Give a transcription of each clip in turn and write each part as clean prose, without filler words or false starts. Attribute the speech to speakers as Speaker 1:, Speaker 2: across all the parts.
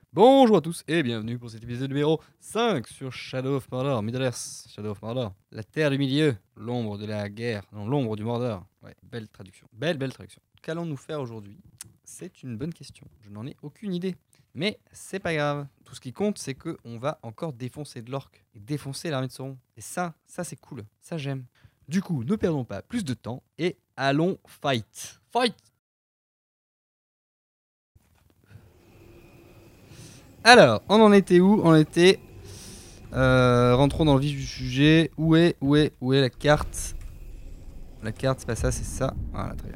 Speaker 1: Bonjour à tous et bienvenue pour cet épisode numéro 5 sur Shadow of Mordor, Middle-earth, Shadow of Mordor. La terre du milieu, l'ombre de la guerre, non, l'ombre du Mordor. Ouais, belle traduction, belle traduction. Qu'allons-nous faire aujourd'hui? C'est une bonne question, je n'en ai aucune idée. Mais c'est pas grave, tout ce qui compte c'est qu'on va encore défoncer de l'orque et défoncer l'armée de Sauron. Et ça c'est cool, ça j'aime. Du coup, ne perdons pas plus de temps et allons fight. Fight! Alors, on en était où? On était... rentrons dans le vif du sujet. Où est la carte? La carte, c'est pas ça, c'est ça. Voilà, très bien.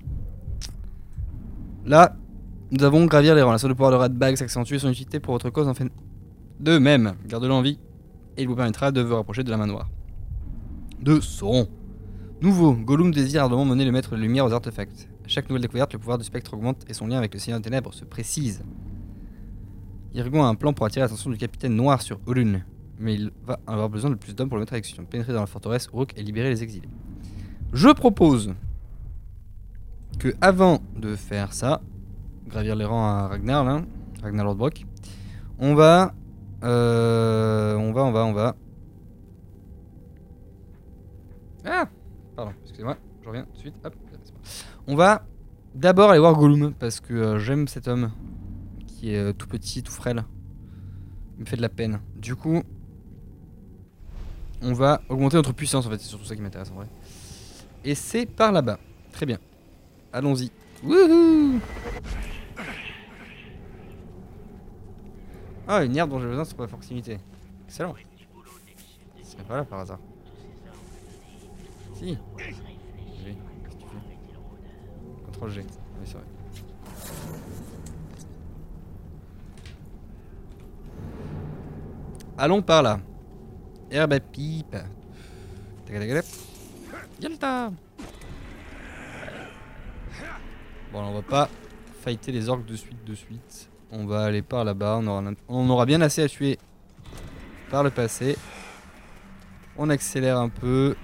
Speaker 1: Là, nous avons gravir les rangs. La seule de pouvoir de Radbag s'accentue, son utilité pour votre cause en fait de même. Gardez-le en vie et il vous permettra de vous rapprocher de la main noire. De Sauron. Nouveau, Gollum désire ardemment mener le maître de lumière aux artefacts. À chaque nouvelle découverte, le pouvoir du spectre augmente et son lien avec le Seigneur des Ténèbres se précise. Irgon a un plan pour attirer l'attention du capitaine noir sur Olun, mais il va avoir besoin de plus d'hommes pour le mettre à exécution. Pénétrer dans la forteresse Uruk et libérer les exilés. Je propose que, avant de faire ça, gravir les rangs à Ragnar, là, Ragnar Lodbrok, on va. Ah, pardon, excusez-moi, je reviens tout de suite. Hop, on va d'abord aller voir Gollum parce que j'aime cet homme. Qui est tout petit, tout frêle. Il me fait de la peine. Du coup, on va augmenter notre puissance en fait, c'est surtout ça qui m'intéresse en vrai. Et c'est par là-bas. Très bien. Allons-y. Wouhou! Ah, une herbe dont j'ai besoin c'est pour la proximité. Excellent. C'est pas là par hasard. Si. Oui, qu'est-ce que tu fais? Ctrl G. Oui, c'est vrai. Allons par là. Herbe à pipe. Yalta. Bon, alors on va pas fighter les orques de suite. On va aller par là-bas. On aura bien assez à tuer par le passé. On accélère un peu.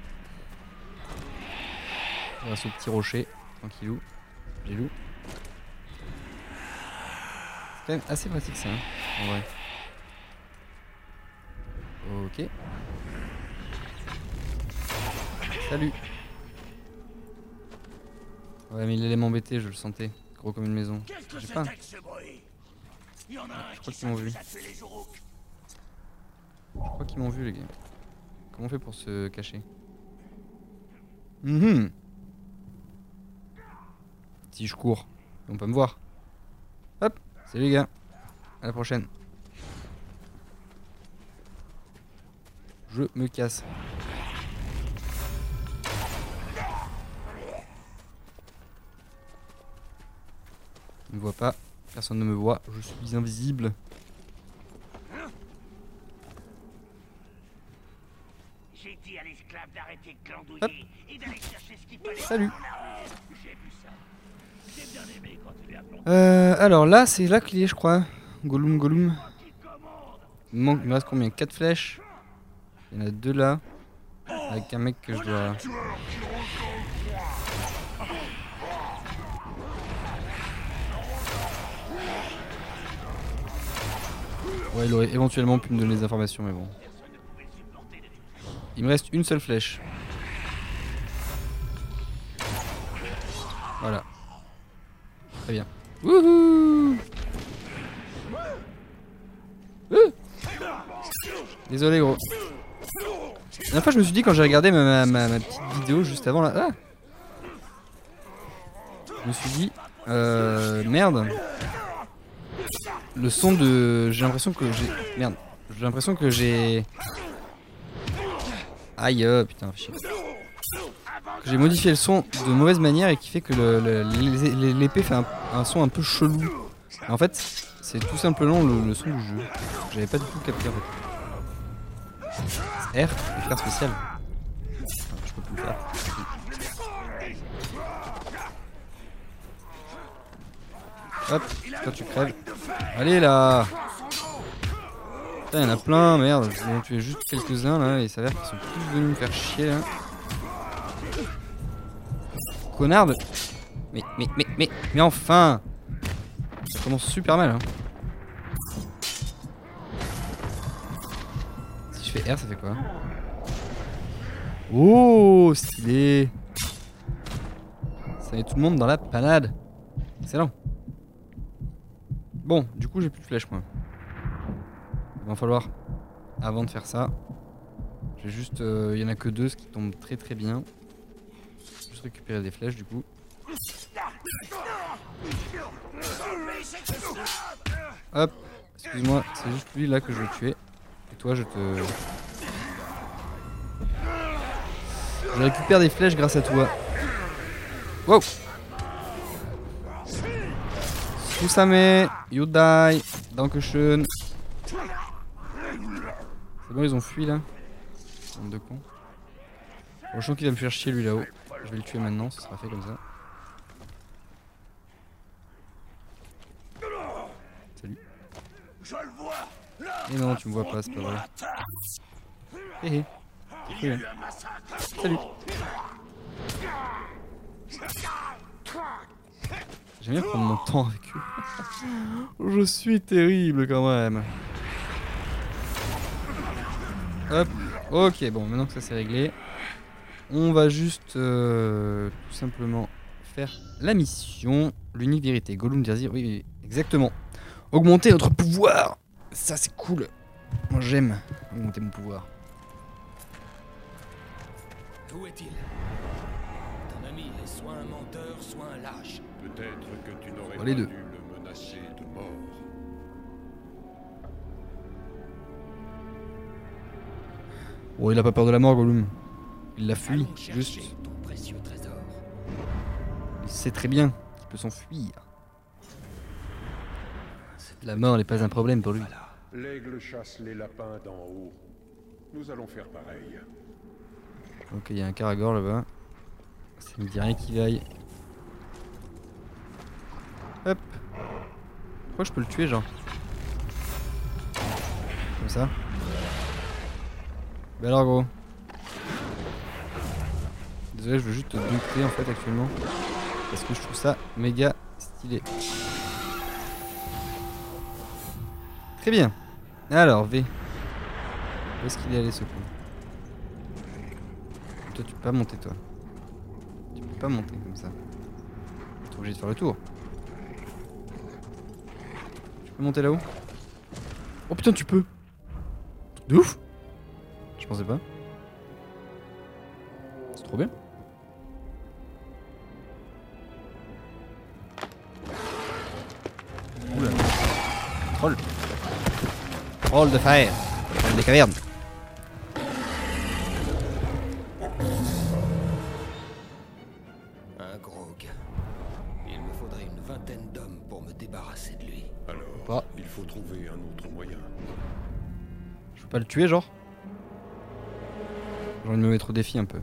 Speaker 1: Grâce au petit rocher. Tranquillou. Gilou. C'est quand même assez pratique ça, hein, en vrai. Ok. Salut. Ouais mais il allait m'embêter, je le sentais. Gros comme une maison. J'ai pas. Je crois qu'ils m'ont vu. Je crois qu'ils m'ont vu les gars. Comment on fait pour se cacher? Si je cours, on peut me voir. Hop, salut les gars. À la prochaine. Je me casse. On ne me voit pas. Personne ne me voit. Je suis invisible.
Speaker 2: J'ai dit à l'esclave d'arrêter de glandouiller et d'aller chercher ce qu'il fallait.
Speaker 1: Salut.
Speaker 2: J'ai vu ça. J'ai bien aimé quand tu l'as planté.
Speaker 1: Alors là, c'est là qu'il est, je crois. Gollum. Il me reste combien? 4 flèches. Il y en a 2 là. Avec un mec que je dois... Ouais, il aurait éventuellement pu me donner des informations, mais bon. Il me reste une seule flèche. Voilà. Très bien. Wouhou! Désolé gros. La dernière fois je me suis dit quand j'ai regardé ma petite vidéo juste avant là. Ah, je me suis dit merde. Le son de... J'ai l'impression que j'ai... Merde. J'ai l'impression que j'ai... Aïe putain chier. Que j'ai modifié le son de mauvaise manière et qui fait que l'épée fait un son un peu chelou. Et en fait c'est tout simplement le son du jeu. J'avais pas du tout capté en fait. R, éclair spécial. Enfin, je peux plus le faire. Hop, toi tu crèves. Allez là. Putain, y'en a plein, merde. Je vais en tuer juste quelques-uns là et il s'avère qu'ils sont tous venus me faire chier là. Connard de... Mais enfin. Ça commence super mal hein. fais R, ça fait quoi? Oh, stylé. Ça met tout le monde dans la panade. Excellent. Bon, du coup, j'ai plus de flèches, moi. Il va falloir, avant de faire ça, j'ai juste... il y en a que 2, ce qui tombe très très bien. Juste récupérer des flèches, du coup. Hop, excuse-moi, c'est juste lui là que je veux tuer. Et toi, je récupère des flèches grâce à toi. Wow. Kusame, you die. Dankeschön. C'est bon, ils ont fui là. Bande de cons. Bon, je sens qu'il va me faire chier lui là-haut. Je vais le tuer maintenant, ça sera fait comme ça. Salut. Et non, tu me vois pas, c'est pas vrai. Hé hé. C'est cool, hein. Salut. J'aime bien prendre mon temps avec eux. Je suis terrible quand même. Hop. Ok, bon, maintenant que ça c'est réglé, on va juste tout simplement faire la mission. L'unique vérité. Gollum Dirzir, oui, oui, exactement. Augmenter notre pouvoir. Ça c'est cool. Moi j'aime augmenter mon pouvoir.
Speaker 3: Où est-il? Ton ami est soit un menteur, soit un lâche.
Speaker 4: Peut-être que tu n'aurais
Speaker 1: Oh,
Speaker 4: pas
Speaker 1: les
Speaker 4: dû
Speaker 1: deux.
Speaker 4: le menacer de mort.
Speaker 1: Oh, il a pas peur de la mort, Gollum. Il l'a fui,
Speaker 3: Allons chercher
Speaker 1: juste.
Speaker 3: ton précieux trésor.
Speaker 1: Il sait très bien qu'il peut s'enfuir. La mort n'est pas un problème pour lui.
Speaker 3: Voilà.
Speaker 4: L'aigle chasse les lapins d'en haut. Nous allons faire pareil.
Speaker 1: Ok, il y a un Caragor là-bas. Ça me dit rien qui vaille. Hop. Pourquoi je peux le tuer, genre? Comme ça. Bah alors, gros. Désolé, je veux juste te dompter en fait actuellement. Parce que je trouve ça méga stylé. Très bien. Alors, V. Où est-ce qu'il est allé ce con? Toi, tu peux pas monter, toi. Tu peux pas monter comme ça. T'es obligé de faire le tour. Tu peux monter là-haut? Oh putain, tu peux! Truc de ouf! Je pensais pas. C'est trop bien. Oula. Troll. Troll de fer. Troll des cavernes.
Speaker 3: Un grog. Il me faudrait une vingtaine d'hommes pour me débarrasser de lui.
Speaker 4: Alors,
Speaker 1: Pas.
Speaker 4: il faut trouver un autre moyen.
Speaker 1: Je peux pas le tuer, genre? J'ai envie de me mettre au défi un peu.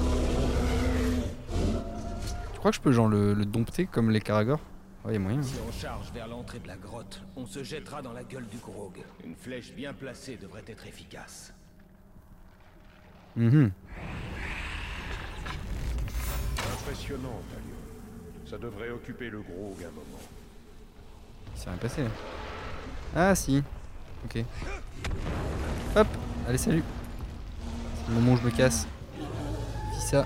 Speaker 1: Tu crois que je peux, genre, le dompter comme les Caragors? Ouais, y'a moyen.
Speaker 3: Si on charge vers l'entrée de la grotte, on se jettera dans la gueule du grog. Une flèche bien placée devrait être efficace.
Speaker 1: Mhm.
Speaker 4: Impressionnant, Talion. Ça devrait occuper le gros un moment.
Speaker 1: Il s'est rien passé. Ah, si. Ok. Hop. Allez, salut. C'est le moment où je me casse. Fis ça.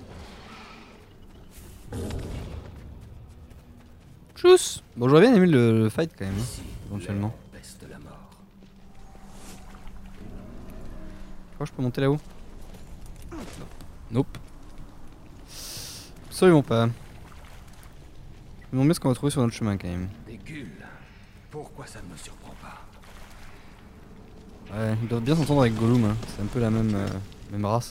Speaker 1: Tchuss. Bon, j'aurais bien aimé le fight quand même, hein,
Speaker 3: Ici,
Speaker 1: éventuellement.
Speaker 3: l'air peste la mort.
Speaker 1: Tu crois que je peux monter là-haut? Nope. Absolument pas. Je me demande bien ce qu'on va trouver sur notre chemin quand même.
Speaker 3: Des gueules. Pourquoi ça ne me surprend pas?
Speaker 1: Ouais, ils doivent bien s'entendre avec Gollum, hein. C'est un peu la même, même race.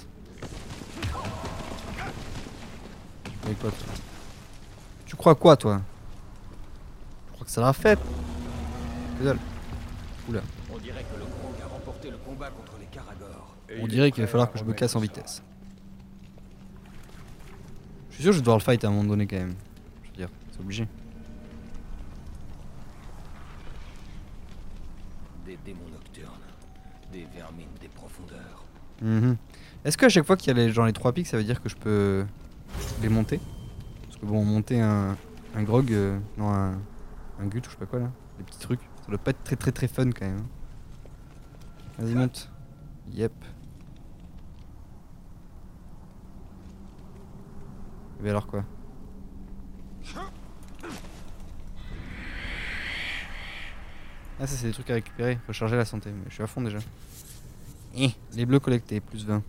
Speaker 1: Avec quoi, toi? Tu crois quoi, toi? Je crois que ça l'a fait. Que dalle. Oula.
Speaker 3: On dirait que le grog a remporté le combat contre les Caragors.
Speaker 4: Et
Speaker 1: On
Speaker 4: il
Speaker 1: dirait
Speaker 4: est
Speaker 1: qu'il va
Speaker 4: prêt
Speaker 1: falloir
Speaker 4: à
Speaker 1: que je me
Speaker 4: remettre
Speaker 1: casse en
Speaker 4: ça.
Speaker 1: vitesse. Je suis sûr que je vais devoir le fight à un moment donné quand même. Je veux dire, c'est obligé.
Speaker 3: Des démons nocturnes. Des vermines des profondeurs.
Speaker 1: Mhm. Est-ce qu'à chaque fois qu'il y a les, genre, les 3 pics, ça veut dire que je peux les monter? Parce que bon, monter un grog, non, un gut ou je sais pas quoi là, des petits trucs, ça doit pas être très très très fun quand même. Vas-y, monte. Yep. Mais alors quoi? Ah ça c'est des trucs à récupérer, faut charger la santé, mais je suis à fond déjà. Les bleus collectés, plus 20.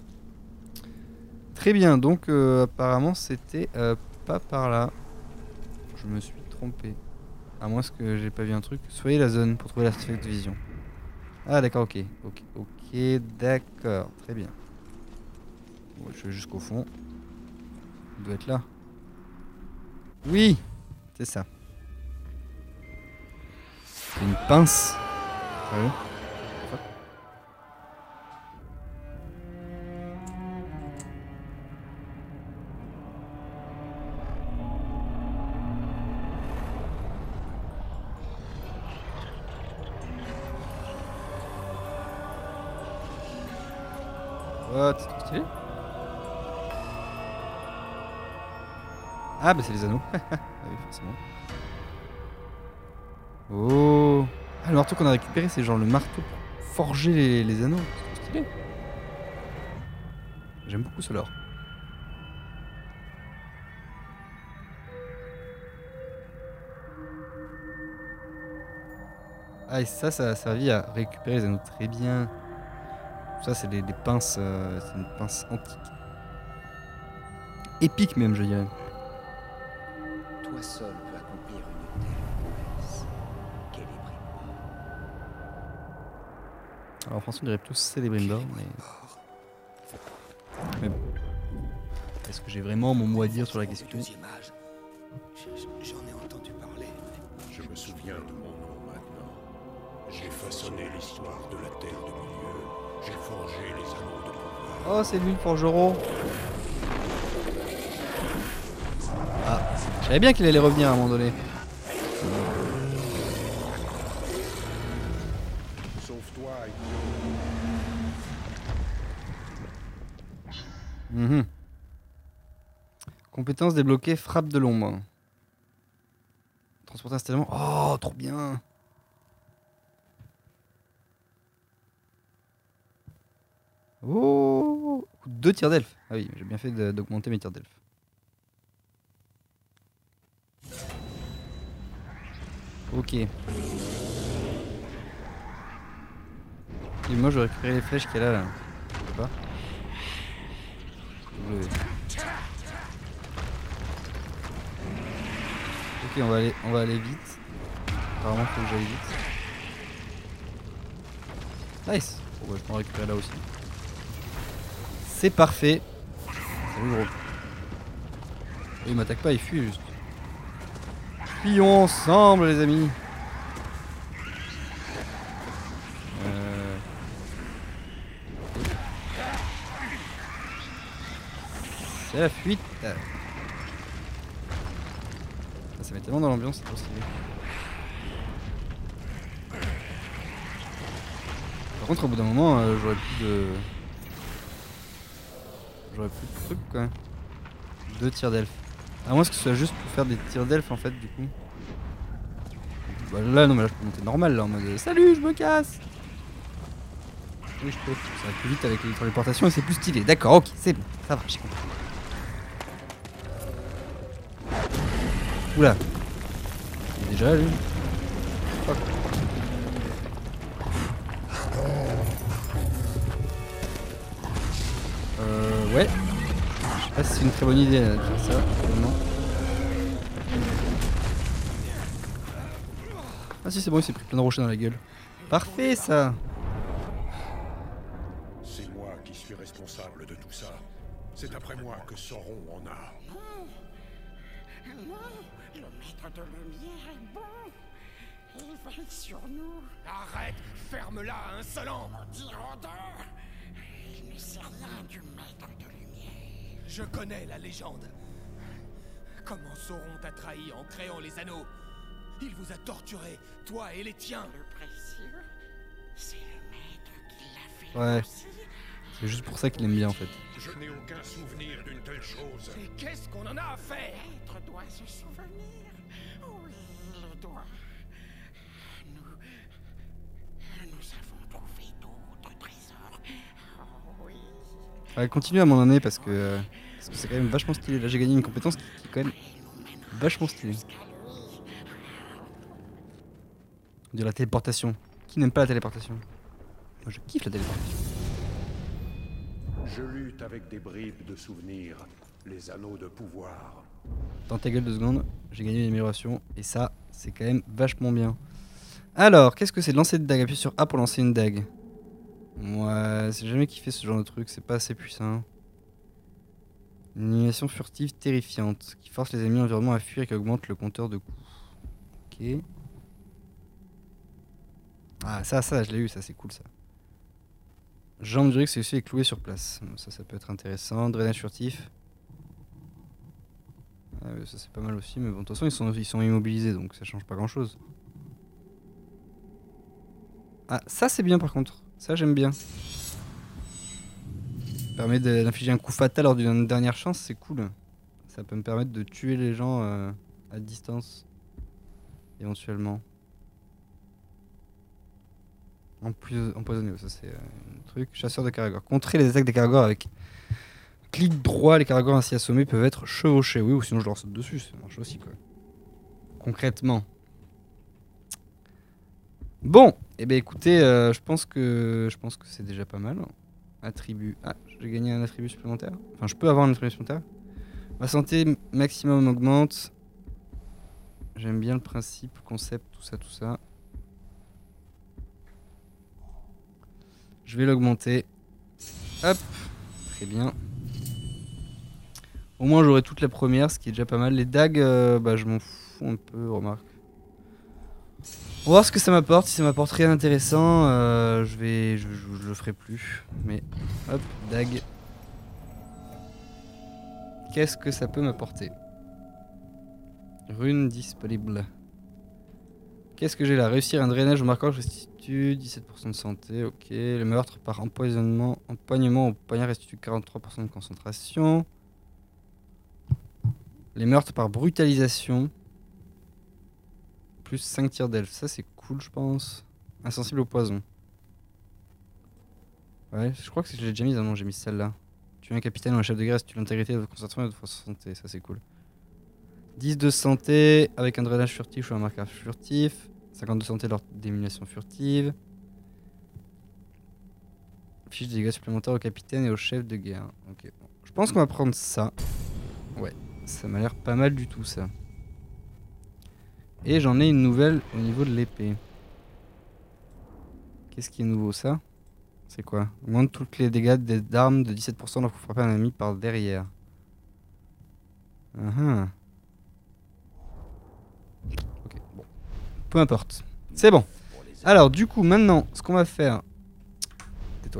Speaker 1: Très bien, donc apparemment c'était pas par là. Je me suis trompé. À moins que j'ai pas vu un truc. Soyez la zone pour trouver l'artefact de vision. Ah d'accord, ok. Ok, d'accord, très bien. Bon, je vais jusqu'au fond. Il doit être là. Oui, c'est ça. C'est une pince. Ouais. What? C'est trop stylé. Ah bah c'est les anneaux. Ah oui forcément. Oh. Ah le marteau qu'on a récupéré c'est genre le marteau pour forger les anneaux. C'est trop stylé. J'aime beaucoup ce lore. Ah et ça a servi à récupérer les anneaux très bien. Ça c'est des pinces, c'est une pince antique. Épique même je dirais.
Speaker 3: Toi seul peux accomplir une telle promesse. Celebrimbor.
Speaker 1: Alors en français on dirait plutôt Celebrimbor, mais bon. Est-ce que j'ai vraiment mon mot à dire sur la question?
Speaker 3: Deuxième âge. J'en ai entendu parler.
Speaker 4: Je me souviens de mon nom maintenant. J'ai façonné l'histoire de la Terre du Milieu. J'ai forgé les anneaux de pouvoir.
Speaker 1: Oh c'est lui le forgeron. Ah, je savais bien qu'il allait revenir à un moment donné.
Speaker 4: Sauve-toi,
Speaker 1: Mhm. Compétence débloquée, frappe de l'ombre. Transporter instantanément. Oh, trop bien. Oh, 2 tirs d'elfe. Ah oui, j'ai bien fait d'augmenter mes tirs d'elfe. Ok. Et moi je vais récupérer les flèches qu'il y a là. Je sais pas. Ok, on va aller vite. Apparemment, il faut que j'aille vite. Nice. Bon, bah, je peux en récupérer là aussi. C'est parfait. Salut gros. Il m'attaque pas, il fuit juste. Fuyons ensemble les amis. C'est la fuite. Ça met tellement dans l'ambiance, c'est trop stylé. Par contre, au bout d'un moment, j'aurais plus de trucs quoi. 2 tirs d'elfe. À moins que ce soit juste pour faire des tirs d'elfe en fait, du coup. Bah là, non, mais là je peux monter normal là en mode salut, je me casse. Oui, je peux. Ça va plus vite avec les téléportations et c'est plus stylé. D'accord, ok, c'est bon, ça va, j'ai compris. Oula. Il est déjà là lui. Fuck. Ouais. Je sais pas si c'est une très bonne idée de faire ça, vraiment. Ah si c'est bon, il s'est pris plein de rochers dans la gueule. Parfait ça.
Speaker 4: c'est moi qui suis responsable de tout ça. C'est après moi que Sauron en a.
Speaker 2: Non, le maître de lumière est bon. Il veille sur nous.
Speaker 3: Arrête! Ferme-la, insolent!
Speaker 2: Maudit rôdeur. Il ne sait rien du maître de lumière.
Speaker 3: Je connais la légende. Comment Sauron t'a trahi en créant les anneaux? Il vous a torturé, toi et les tiens.
Speaker 2: Le précieux, c'est le maître qui l'a fait.
Speaker 1: Ouais.
Speaker 2: Aussi.
Speaker 1: C'est juste pour ça qu'il aime bien en fait.
Speaker 4: Je n'ai aucun souvenir d'une telle chose.
Speaker 3: Et qu'est-ce qu'on en a à faire?
Speaker 2: Le maître doit se souvenir. Oui, il doit. Nous avons trouvé d'autres trésors
Speaker 1: Ouais, continue à m'en donner parce que c'est quand même vachement stylé. Là j'ai gagné une compétence qui est quand même vachement stylée. De la téléportation. Qui n'aime pas la téléportation? Moi je kiffe la téléportation.
Speaker 4: Je lutte avec des bribes de souvenirs, les anneaux de pouvoir.
Speaker 1: Dans ta gueule 2 secondes, j'ai gagné une amélioration et ça c'est quand même vachement bien. Alors, qu'est-ce que c'est de lancer une dague? Appuie sur A pour lancer une dague. Ouais, c'est jamais kiffé ce genre de truc, c'est pas assez puissant. Une animation furtive terrifiante qui force les ennemis environnement à fuir et qui augmente le compteur de coups. Ok. Ah, ça, je l'ai eu, ça c'est cool ça. Jambe du Rick, celui-ci est cloué sur place. Ça peut être intéressant. Drainage furtif. Ah, ça c'est pas mal aussi, mais bon, de toute façon ils sont immobilisés donc ça change pas grand-chose. Ah, ça c'est bien par contre. Ça j'aime bien. Ça permet d'infliger un coup fatal lors d'une dernière chance, c'est cool. Ça peut me permettre de tuer les gens à distance. Éventuellement. Empoisonné, ça c'est un truc. Chasseur de Caragor. Contrer les attaques des Caragor avec clic droit, les Caragor ainsi assommés peuvent être chevauchés. Oui, ou sinon je leur saute dessus, ça marche aussi quoi. Concrètement. Bon, eh bien écoutez, je pense que c'est déjà pas mal. Attribut. Ah, j'ai gagné un attribut supplémentaire. Enfin, je peux avoir un attribut supplémentaire. Ma santé maximum augmente. J'aime bien le principe, le concept, tout ça. Je vais l'augmenter. Hop, très bien. Au moins j'aurai toute la première, ce qui est déjà pas mal. Les dagues, bah je m'en fous un peu, remarque. On va voir ce que ça m'apporte. Si ça m'apporte rien d'intéressant, je le ferai plus. Mais hop, dague. Qu'est-ce que ça peut m'apporter? Rune disponible. Qu'est-ce que j'ai là? Réussir un drainage au marqueur restitue 17% de santé. Ok. Le meurtre par empoisonnement, empoignement au poignard restitue 43% de concentration. Les meurtres par brutalisation. Plus 5 tirs d'elfe. Ça c'est cool je pense. Insensible au poison. Ouais, je crois que je l'ai déjà mise. Ah non, j'ai mis celle-là. Tu es un capitaine ou un chef de guerre si tu l'intégrité de concentration et de force santé. Ça c'est cool. 10 de santé avec un drainage furtif ou un marquage furtif. 50 de santé lors d'élimination furtive. Fiche de dégâts supplémentaires au capitaine et au chef de guerre. Ok. Bon. Je pense qu'on va prendre ça. Ouais, ça m'a l'air pas mal du tout ça. Et j'en ai une nouvelle au niveau de l'épée. Qu'est-ce qui est nouveau ça? C'est quoi? Augmente tous les dégâts d'armes de 17% lorsque vous frappez un ennemi par derrière. Ok, bon. Peu importe. C'est bon. Alors, du coup, maintenant, ce qu'on va faire... Tais-toi.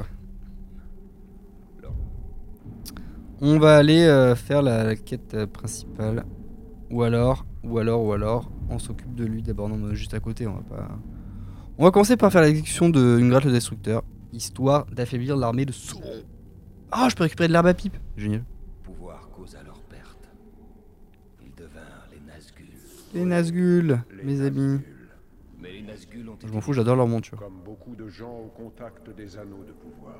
Speaker 1: On va aller faire la quête principale. Ou alors, on s'occupe de lui d'abord. Non, juste à côté, on va pas... On va commencer par faire l'exécution d'une gratte le destructeur, histoire d'affaiblir l'armée de Sauron. Ah, je peux récupérer de l'herbe à pipe. Génial.
Speaker 3: Pouvoir causa leur perte. Ils devinrent les Nazgûl.
Speaker 1: Les Nazgûl, mes amis.
Speaker 3: Mais les Nazgûl ont
Speaker 1: Je m'en fous, j'adore leur monture.
Speaker 4: Comme beaucoup de gens au contact des anneaux de pouvoir.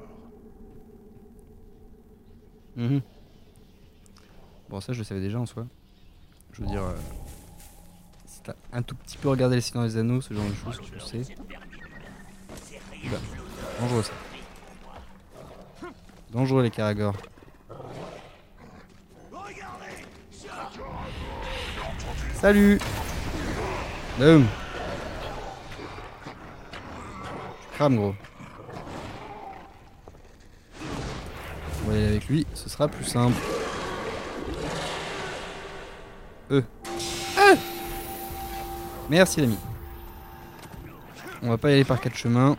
Speaker 1: Bon, ça je le savais déjà en soi. Je veux dire, si t'as un tout petit peu regardé les Seigneurs des Anneaux, ce genre de choses, tu le sais. Oula, dangereux ça. Dangereux les Caragor. Salut. Boum. Crame gros. On va aller avec lui, ce sera plus simple. Merci l'ami. On va pas y aller par 4 chemins.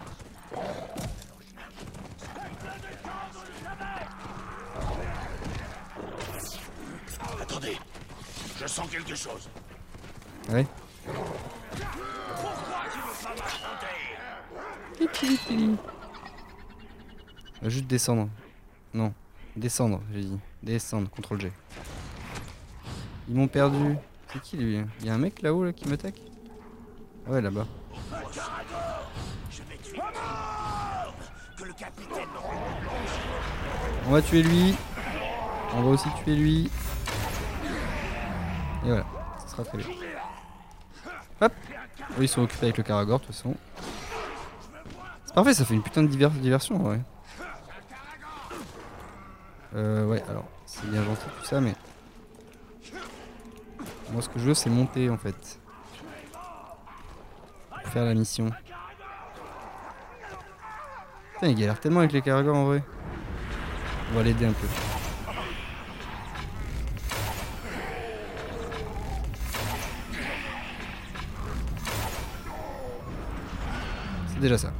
Speaker 2: Attendez, je sens quelque chose.
Speaker 1: Ouais.
Speaker 2: Pourquoi tu veux pas m'affronter?
Speaker 1: On va juste descendre. Non, descendre, j'ai dit. Descendre, CTRL G. Ils m'ont perdu. C'est qui lui? Il y a un mec là-haut là, qui m'attaque? Ouais, là-bas.
Speaker 2: Je vais tuer que le capitaine
Speaker 1: On va tuer lui. On va aussi tuer lui. Et voilà, ça sera très bien. Hop. Oui, ils sont occupés avec le Karagor de toute façon. C'est parfait, ça fait une putain de diversion en vrai. Ouais, alors, c'est bien gentil tout ça, mais... Moi ce que je veux c'est monter en fait. Pour faire la mission. Putain, il galère tellement avec les Karagor en vrai. On va l'aider un peu. C'est déjà ça.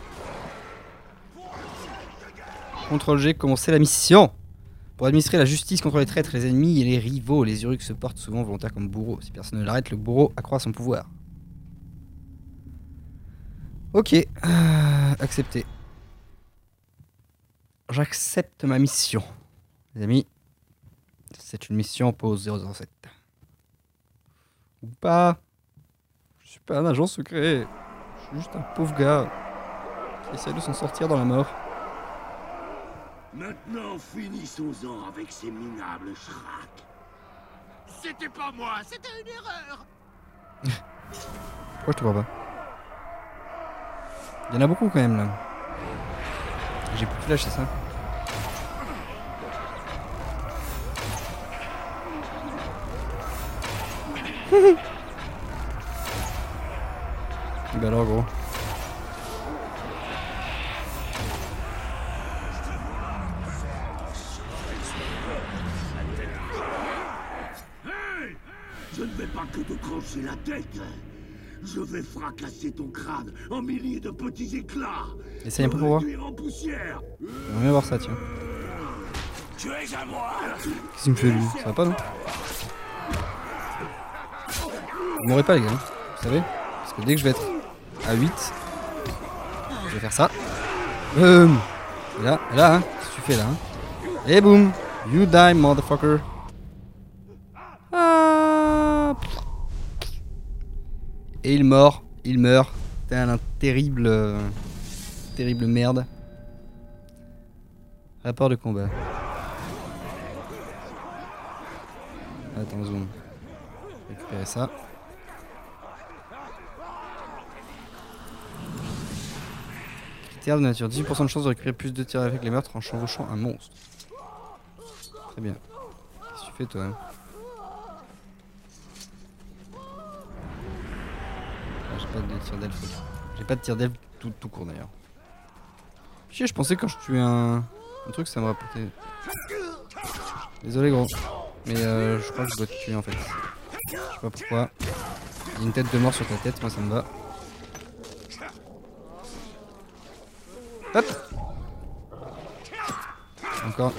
Speaker 1: CTRL G, commencer la mission. Pour administrer la justice contre les traîtres, les ennemis et les rivaux, les Uruk se portent souvent volontaires comme bourreaux. Si personne ne l'arrête, le bourreau accroît son pouvoir. Ok, accepté. J'accepte ma mission. Les amis, c'est une mission pause 007. Ou pas. Je suis pas un agent secret. Je suis juste un pauvre gars qui essaie de s'en sortir dans la mort.
Speaker 2: Maintenant, finissons-en avec ces minables Shrak.
Speaker 3: C'était pas moi, c'était une erreur.
Speaker 1: Pourquoi je te vois pas? Il y en a beaucoup quand même là. J'ai plus de flash, c'est ça? Bah alors gros.
Speaker 2: Hey! Je ne vais pas que te trancher la tête. Je vais fracasser ton crâne en milliers de petits éclats.
Speaker 1: Essaye un peu pour voir.
Speaker 2: Réduire en poussière.
Speaker 1: J'aimerais bien voir ça, tiens.
Speaker 2: Tu es à moi.
Speaker 1: Qu'est-ce qu'il me fait lui? Ça va pas non? Vous m'aurez pas les gars, hein, vous savez? Parce que dès que je vais être à 8, je vais faire ça. Boum! Et là, hein? Qu'est-ce que tu fais là? Hein? Et boum! You die, motherfucker! Ah. Et il meurt. T'es un terrible... terrible merde. Rapport de combat. Attends, zoom. Récupérer ça. Critère de nature. 18% de chance de récupérer plus de tirs avec les meurtres en chevauchant un monstre. Très bien. Qu'est-ce que tu fais toi hein? J'ai pas de tir d'elfe. J'ai pas de tir d'elfe tout court d'ailleurs. Chier, je pensais quand je tuais un truc ça me rapportait. Désolé gros. Mais je crois que je dois te tuer en fait. Je sais pas pourquoi. Il y a une tête de mort sur ta tête, moi ça me va. Hop. Encore.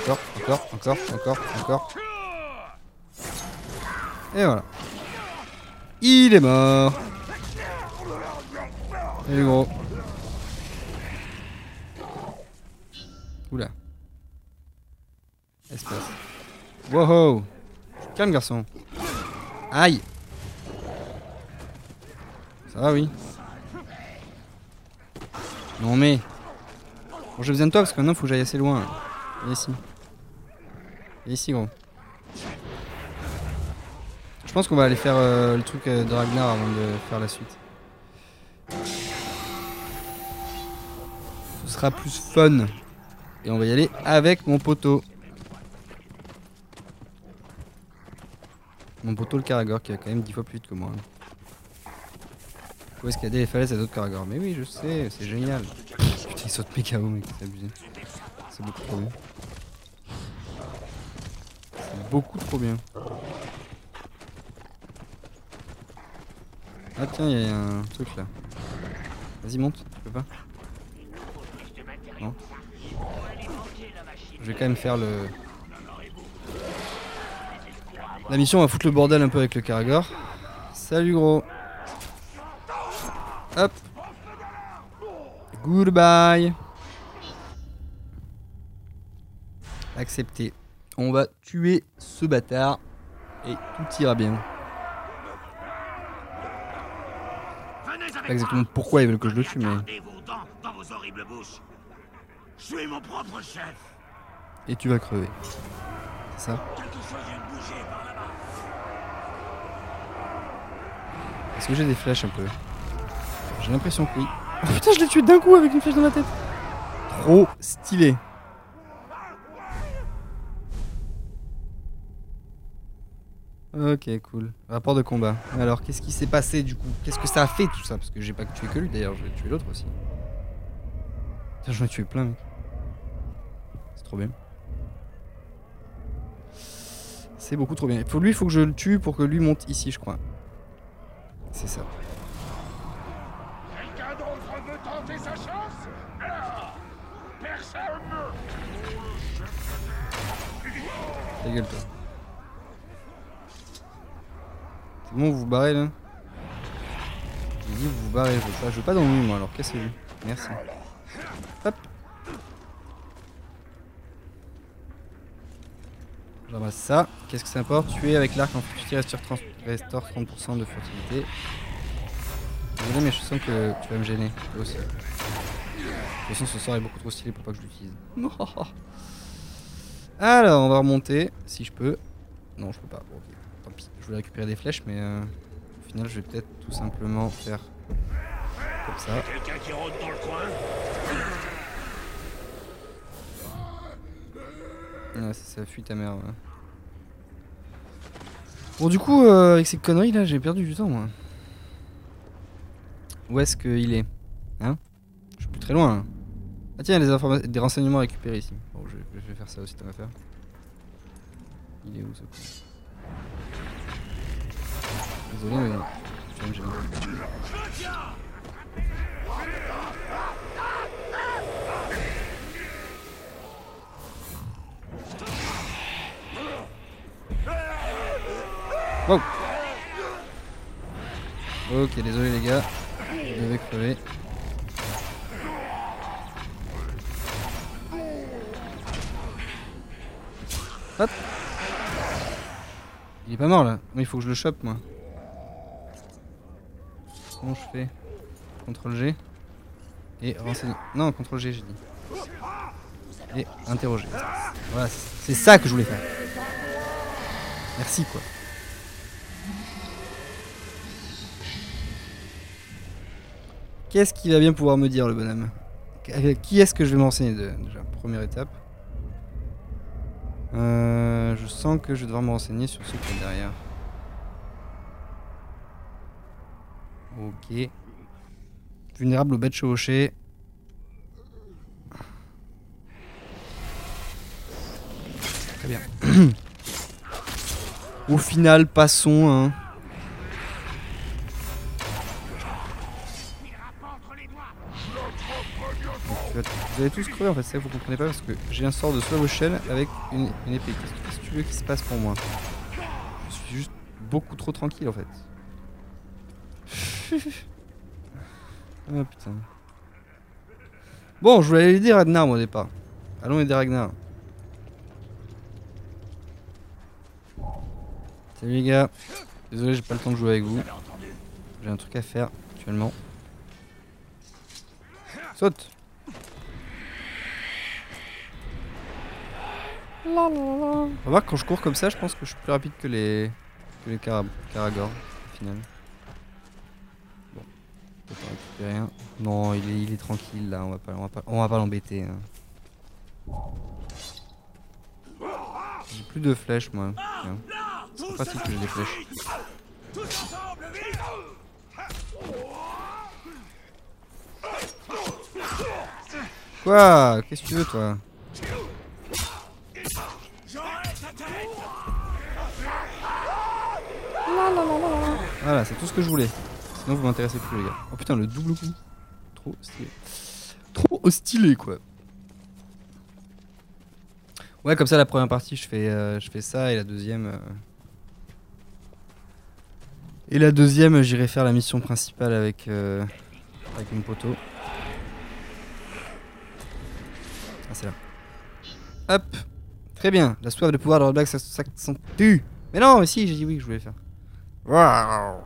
Speaker 1: Et voilà. Il est mort. Salut gros. Oula. Espace. Wow. Calme garçon. Aïe. Ça va oui. Non mais. Bon j'ai besoin de toi parce que maintenant faut que j'aille assez loin. Viens ici. Viens ici gros. Je pense qu'on va aller faire le truc de Ragnar avant de faire la suite. Ce sera plus fun. Et on va y aller avec mon poteau. Mon poteau le Karagor qui a quand même 10 fois plus vite que moi. Où est-ce qu'il y a des falaises à d'autres Karagor? Mais oui je sais, c'est génial. Putain il saute méga haut mec, c'est abusé. C'est beaucoup trop bien. C'est beaucoup trop bien. Ah tiens il y a un truc là. Vas-y monte, tu peux pas? Non. Je vais quand même faire le... La mission va foutre le bordel un peu avec le Karagor. Salut gros. Hop. Goodbye. Accepté. On va tuer ce bâtard. Et tout ira bien. Pas exactement pourquoi ils veulent que je le tue mais...
Speaker 2: Gardez vos dents dans vos horribles bouches. Je suis mon propre chef.
Speaker 1: et tu vas crever. C'est ça? Est-ce que j'ai des flèches un peu? J'ai l'impression que oui. Oh putain, je l'ai tué d'un coup avec une flèche dans la tête. Trop stylé. Ok, cool. Rapport de combat. Alors, qu'est-ce qui s'est passé du coup? Qu'est-ce que ça a fait tout ça? Parce que j'ai pas tué que lui d'ailleurs, je vais tuer l'autre aussi. Putain, j'en ai tué plein, mec. C'est trop bien. C'est beaucoup trop bien. Il faut que je le tue pour que lui monte ici, je crois. C'est ça.
Speaker 2: Quelqu'un d'autre veut tenter sa chance? Alors, personne.
Speaker 1: Ta gueule, toi. C'est bon, vous vous barrez là? J'ai dit vous vous barrez, je veux pas d'ennui moi, alors cassez-vous. Merci. Hop. J'embrasse ça. Qu'est-ce que ça importe? Tuer avec l'arc en furtivité restaure 30% de furtivité. Désolé mais je sens que tu vas me gêner. Toi aussi. De toute façon ce sort est beaucoup trop stylé pour pas que je l'utilise. Alors on va remonter, si je peux. Non je peux pas, bon, ok. Tant pis. Je voulais récupérer des flèches mais au final je vais peut-être tout simplement faire comme ça.
Speaker 2: Quelqu'un qui rôde dans le coin?
Speaker 1: Ah, ça fuit ta mère. Ouais. Bon du coup avec ces conneries là j'ai perdu du temps moi. Où est-ce qu'il est? Hein? Je suis plus très loin. Hein. Ah tiens, des renseignements récupérés ici. Bon, je vais faire ça aussi, tant qu'à faire. Il est où ce con? Désolé, mais tu vas me gêner. Wow. Ok, désolé les gars. Je devais crever. Hop. Il est pas mort là. Mais il faut que je le chope moi. Comment je fais? CTRL G. Et renseigner. Non, CTRL G j'ai dit. Et interroger. Voilà, c'est ça que je voulais faire. Merci quoi. Qu'est-ce qu'il va bien pouvoir me dire le bonhomme? Avec qui est-ce que je vais m'enseigner déjà? Première étape. Je sens que je vais devoir me renseigner sur ceux qui sont derrière. Ok. Vulnérable aux bêtes chevauchées. Très bien. Au final, passons. Hein. Vous allez tous crever en fait, c'est ça que vous comprenez pas parce que j'ai un sort de Swallow Shell avec une épée. Qu'est-ce que tu veux qu'il se passe pour moi? Je suis juste beaucoup trop tranquille en fait. Oh putain. Bon, je voulais aider Ragnar moi au départ. Allons aider Ragnar. Salut les gars. Désolé, j'ai pas le temps de jouer avec vous. J'ai un truc à faire actuellement. Saute. On va voir que quand je cours comme ça, je pense que je suis plus rapide que les Karagor au final. Bon, peut-être pas récupérer rien. Non, il est tranquille là, on va pas l'embêter. Hein. J'ai plus de flèches moi. C'est pratique que j'ai des flèches. Quoi? Qu'est-ce que tu veux toi? Voilà, c'est tout ce que je voulais. Sinon vous m'intéressez plus les gars. Oh putain, le double coup. Trop stylé. Trop stylé quoi. Ouais, comme ça la première partie je fais ça et la deuxième... Et la deuxième j'irai faire la mission principale avec mon poteau. Ah c'est là. Hop. Très bien. La soif de pouvoir de Red Black s'accentue. Mais non, mais si, j'ai dit oui que je voulais faire. Waouh.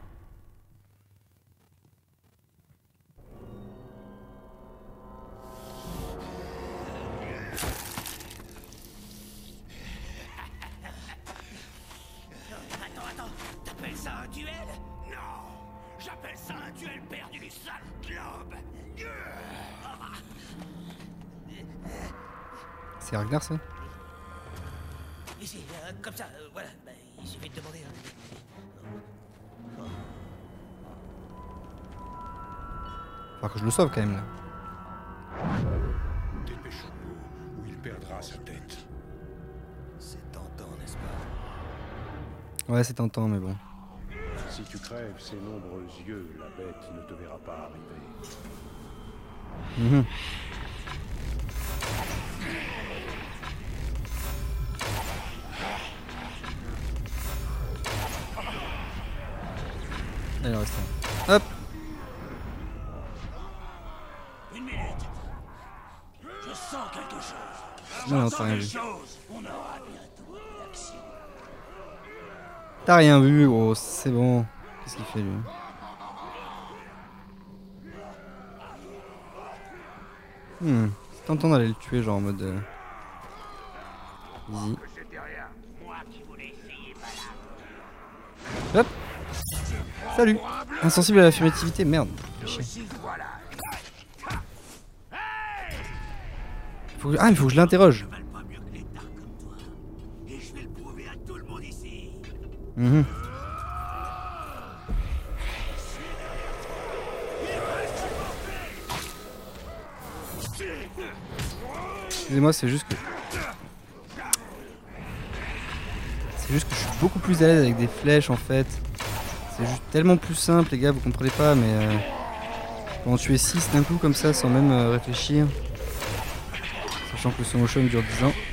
Speaker 1: C'est Ragnar ça?
Speaker 3: Ici, comme ça, voilà. Bah, il suffit de demander.
Speaker 1: Faut que je le sauve quand même là.
Speaker 4: Dépêchons-nous, ou il perdra sa tête.
Speaker 3: C'est tentant, n'est-ce pas?
Speaker 1: Ouais, c'est tentant, mais bon.
Speaker 4: Si tu crèves ses nombreux yeux, la bête ne te verra pas arriver.
Speaker 1: Mhm. Allez, reste là. Hop.
Speaker 2: Une minute. Je sens quelque chose.
Speaker 1: Non,
Speaker 2: J'entends
Speaker 1: t'as rien
Speaker 2: des
Speaker 1: vu.
Speaker 2: choses. On aura bientôt une action.
Speaker 1: T'as rien vu, oh, c'est bon. Qu'est-ce qu'il fait lui? C'est tentant d'aller le tuer, genre en mode. Easy. Hop. Salut. Insensible à la furtivité, merde. Chier. Ah, il faut que je l'interroge.
Speaker 2: Je vale pas mieux que les dards comme toi. Et je vais le prouver à tout le monde ici.
Speaker 1: Mhm. Excusez-moi, c'est juste que... C'est juste que je suis beaucoup plus à l'aise avec des flèches en fait. C'est juste tellement plus simple les gars, vous comprenez pas, mais... Quand tu es 6 d'un coup comme ça sans même réfléchir. Sachant que le slow motion dure 10 ans.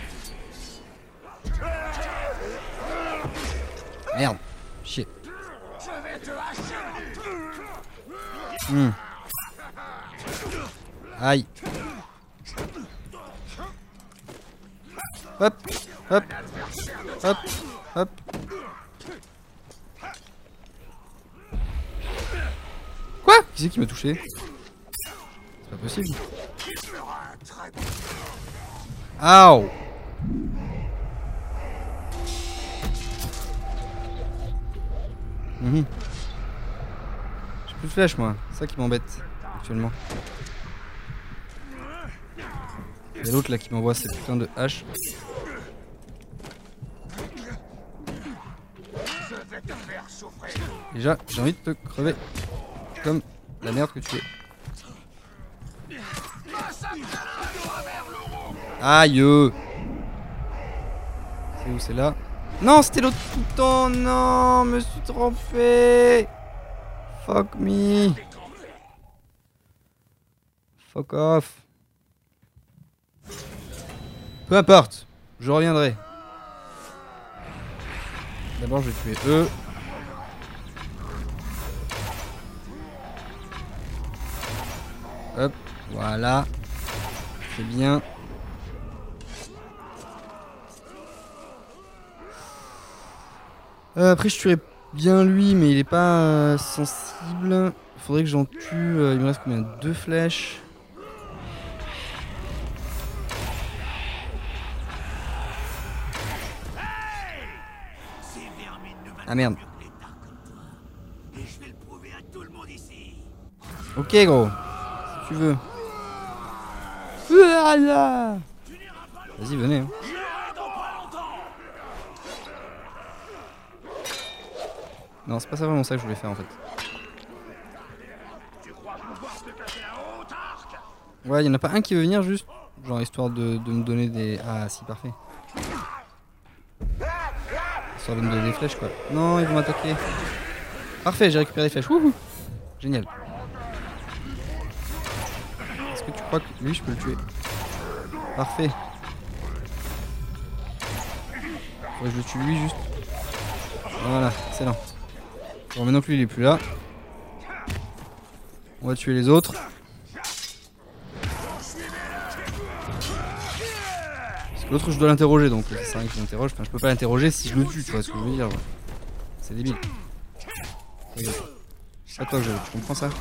Speaker 1: Merde, chier. Aïe. Hop, hop, hop, hop. Quoi? Qui c'est qui m'a touché? C'est pas possible. Aouh. J'ai plus de flèches moi, c'est ça qui m'embête actuellement. Il y a l'autre là qui m'envoie ces putains de haches. Déjà, j'ai envie de te crever comme la merde que tu es. Aïe. C'est où? C'est là? Non, c'était l'autre tout le temps. Non, me suis trompé. Fuck me. Fuck off. Peu importe, je reviendrai. D'abord, je vais tuer eux. Hop, voilà. C'est bien. Après, je tuerai bien lui, mais il est pas sensible. Faudrait que j'en tue. Il me reste combien? 2 flèches. Ah merde. Ok gros, si tu veux. Vas-y, venez. Hein. Non, c'est pas ça vraiment ça que je voulais faire en fait. Ouais, y'en a pas un qui veut venir juste. Genre histoire de me donner des... Ah si, parfait. Histoire de me donner des flèches quoi. Non, ils vont m'attaquer. Parfait, j'ai récupéré des flèches. Wouhou. Génial. Est-ce que tu crois que lui je peux le tuer? Parfait. Faudrait que je le tue lui juste. Voilà, excellent. Bon, maintenant que lui il est plus là, on va tuer les autres. Parce que l'autre je dois l'interroger donc c'est vrai que je l'interroge. Enfin, je peux pas l'interroger si je le tue, tu vois ce que je veux dire. C'est débile. C'est pas toi que je veux, tu comprends ça?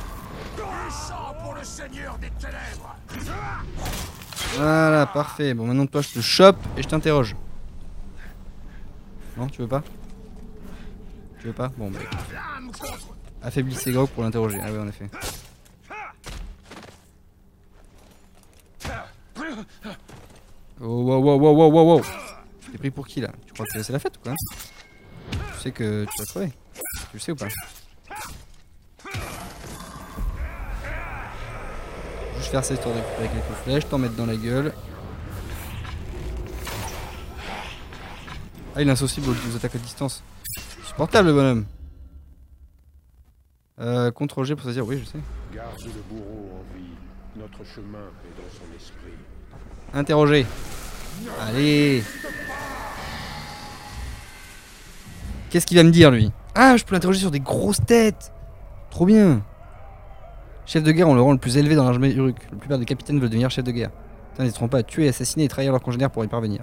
Speaker 1: Voilà, parfait. Bon, maintenant toi je te chope et je t'interroge. Non, tu veux pas? Tu veux pas? Bon, bah. Affaiblissez Grog pour l'interroger. Ah, oui, en effet. Oh, wow, wow, wow, wow, wow, wow. Tu t'es pris pour qui là? Tu crois que c'est la fête ou quoi? Tu sais que tu vas crever. Tu le sais ou pas? Juste faire ça histoire de récupérer quelques flèches, t'en mettre dans la gueule. Ah, il est insensible aux attaques à distance. Supportable le bonhomme. CTRL G pour saisir, oui je sais.
Speaker 4: Garde le bourreau en vie. Notre chemin est dans son esprit.
Speaker 1: Interroger. Allez. Qu'est-ce qu'il va me dire lui? Ah, je peux l'interroger sur des grosses têtes. Trop bien. Chef de guerre, on le rend le plus élevé dans l'armée Uruk. La plupart des capitaines veulent devenir chef de guerre. Ils n'hésiteront pas à tuer, assassiner et trahir leurs congénères pour y parvenir.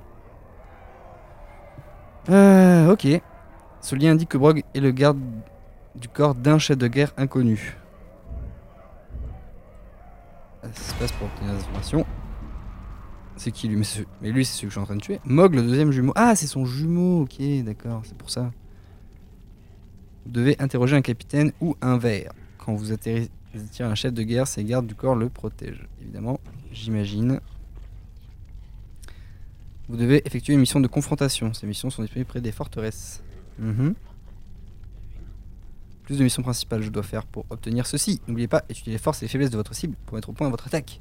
Speaker 1: Ok. Ce lien indique que Brog est le garde du corps d'un chef de guerre inconnu. Ça se passe pour obtenir des informations. C'est qui lui? Mais lui, c'est celui que je suis en train de tuer. Mog, le deuxième jumeau. Ah, c'est son jumeau. Ok, d'accord, c'est pour ça. Vous devez interroger un capitaine ou un ver. Quand vous attirez un chef de guerre, ses gardes du corps le protègent. Évidemment, j'imagine. Vous devez effectuer une mission de confrontation. Ces missions sont disponibles près des forteresses. Plus de missions principales je dois faire pour obtenir ceci. N'oubliez pas, étudier les forces et les faiblesses de votre cible pour mettre au point votre attaque.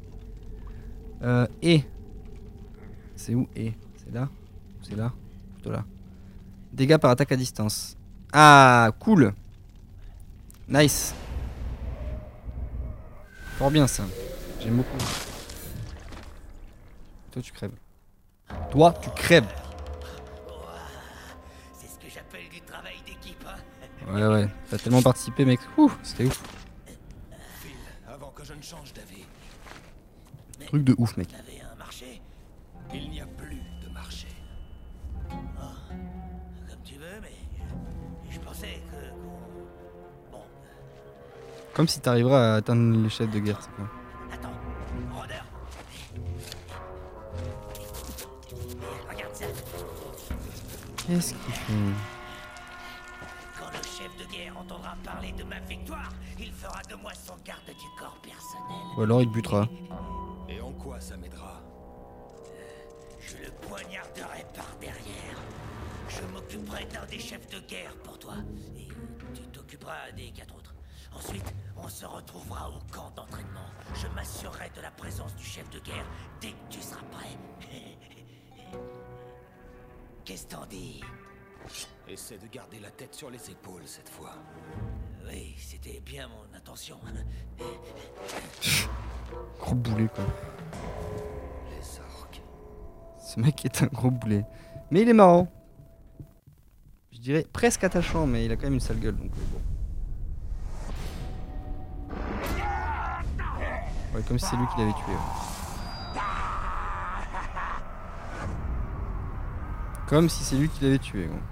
Speaker 1: Et. C'est où et? C'est là? C'est là? Plutôt là. Dégâts par attaque à distance. Ah, cool. Nice. Fort bien ça. J'aime beaucoup. Toi tu crèves. Toi tu crèves.
Speaker 3: C'est ce que j'appelle du travail d'équipe, hein.
Speaker 1: Ouais ouais. T'as tellement participé mec. Ouh, c'était ouf.
Speaker 3: Phil, avant que je ne change d'avis.
Speaker 1: Truc de ouf mec.
Speaker 3: Vous avez un marché? Il n'y a plus de marché. Oh, comme tu veux, mais je pensais que... Bon,
Speaker 1: Comme si t'arriverais à atteindre les chefs de guerre, c'est quoi.
Speaker 3: attends, rôdeur. Regarde ça.
Speaker 1: Qu'est-ce qu'il fait?
Speaker 3: Quand le chef de guerre entendra parler de ma victoire, il fera de moi son garde du corps personnel.
Speaker 1: Ou alors il te butera.
Speaker 3: Et en quoi ça m'aidera? Je le poignarderai par derrière. Je m'occuperai d'un des chefs de guerre pour toi. Et tu t'occuperas des 4 autres. Ensuite, on se retrouvera au camp d'entraînement. Je m'assurerai de la présence du chef de guerre dès que tu seras prêt. Qu'est-ce t'en dis? Essaie de garder la tête sur les épaules cette fois. Oui, c'était bien mon intention.
Speaker 1: Gros boulet quoi.
Speaker 3: Les orques.
Speaker 1: Ce mec est un gros boulet. Mais il est marrant. Je dirais presque attachant, mais il a quand même une sale gueule donc bon. Ouais, comme si c'est lui qui l'avait tué. Ouais. Comme si c'est lui qui l'avait tué. Ouais.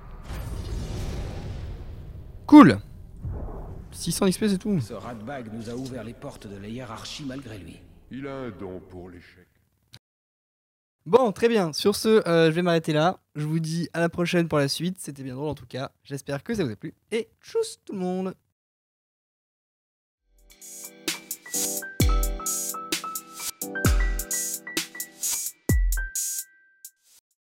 Speaker 1: Cool. 600 XP c'est tout.
Speaker 5: Ce ratbag nous a ouvert les portes de la hiérarchie malgré lui.
Speaker 4: Il a un don pour l'échec.
Speaker 1: Bon, très bien. Sur ce, je vais m'arrêter là. Je vous dis à la prochaine pour la suite. C'était bien drôle en tout cas. J'espère que ça vous a plu. Et tchuss tout le monde.